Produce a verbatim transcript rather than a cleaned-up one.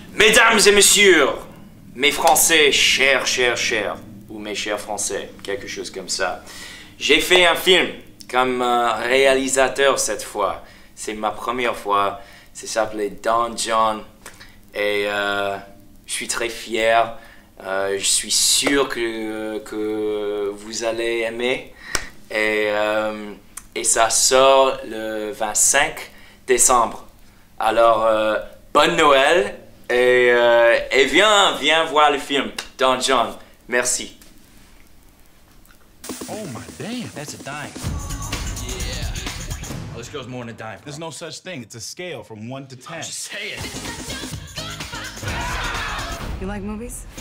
Mesdames et messieurs, mes Français chers, chers, chers, ou mes chers Français, quelque chose comme ça. J'ai fait un film comme euh, réalisateur cette fois. C'est ma première fois. Ça s'appelait Don Jon. Et euh, je suis très fier. Euh, je suis sûr que, que vous allez aimer. Et, euh, et ça sort le vingt-cinq décembre. Alors, euh, bonne Noël. Et, euh, et viens, viens voir le film, Don Jon. Merci. Oh my damn, that's a dime. Yeah. Oh, this girl's more than a dime. There's no such thing. It's a scale from one to ten. I'm just saying. You like movies?